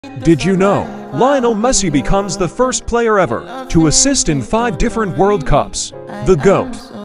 Did you know Lionel Messi becomes the first player ever to assist in 5 different World Cups? The GOAT.